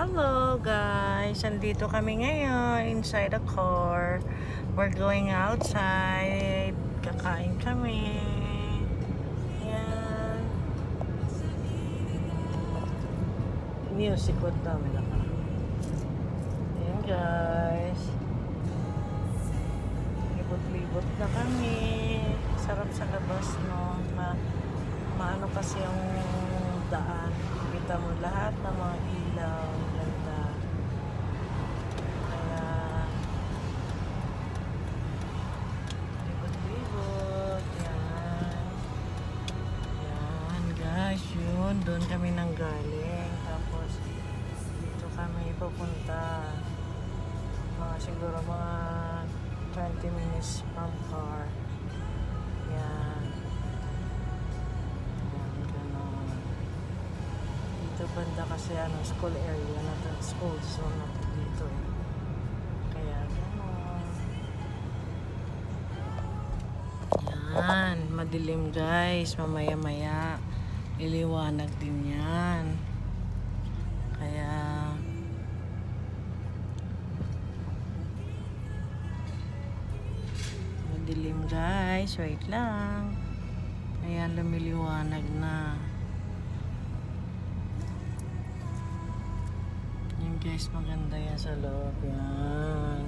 Hello guys, andito kami ngayon inside the car. We're going outside. Kakain kami. Yan. Music what dami na ka. Yan guys. Libot-libot na kami. Sarap sa labas no. Maano kasi yung daan. Kita mo lahat ng mga ilaw. Ganda. Kaya libot-libot. Yan. Yan guys. Yun. Doon kami nang galing. Tapos dito kami pupunta. Siguro mga 20 minutes from car. Yan. Banda kasi school area na to, school zone na to dito eh. Kaya gano'n. Yan, madilim guys, mamaya maya iliwanag din yan. Kaya madilim guys, wait lang. Ayan, lumiliwanag na. Guys, maganda yan sa loob. Yan.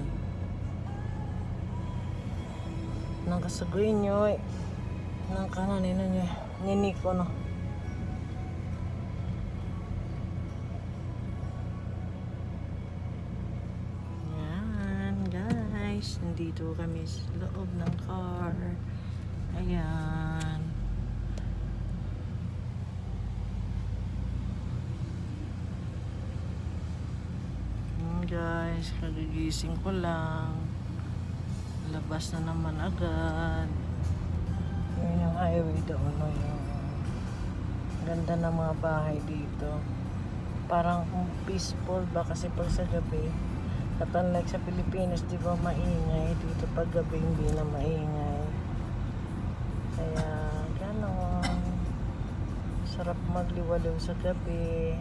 Nang kasagoy nyo eh. Nang kanan nyo. Nini ko no. Yan guys. Nandito kami sa loob ng car. Ayan. Guys, kagigising ko lang. Labas na naman agad. Yun yung highway doon. Yung ganda ng mga bahay dito. Parang peaceful ba kasi pag sa gabi. At unlike sa Pilipinas, di ba maingay. Dito pag gabi hindi na maingay. Kaya gano'n. Sarap magliwaliw sa gabi.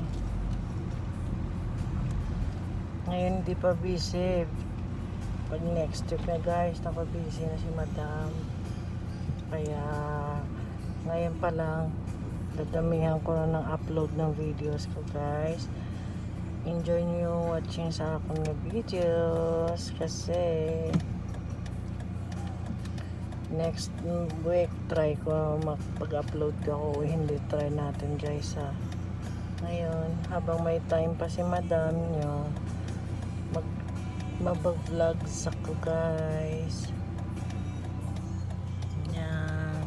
Ngayon hindi pa busy. Pag next week na guys, busy na si madam. Kaya ngayon pa lang dadamihan ko na ng upload ng videos ko guys. Enjoy nyo watching sa akong na videos kasi next week try ko mag-upload ako. Hindi try natin guys ha. Ngayon habang may time pa si madam nyo, mabag-vlogs ako guys. Yan.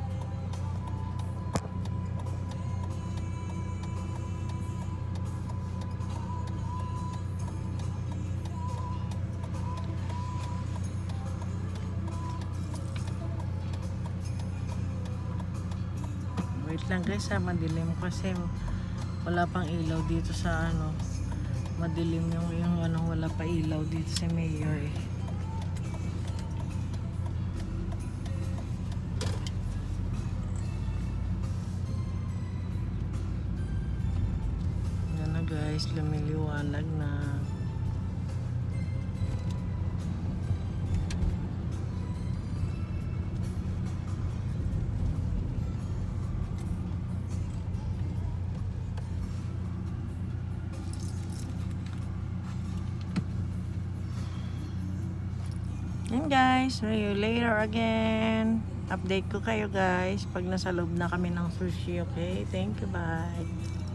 Wait lang guys ha, madilim kasi wala pang ilaw dito sa madilim yung wala pa ilaw dito sa mayor eh. Yan na guys, lumiliwanag na. Yan guys, see you later again. Update ko kayo guys pag nasa loob na kami ng sushi, okay? Thank you, bye.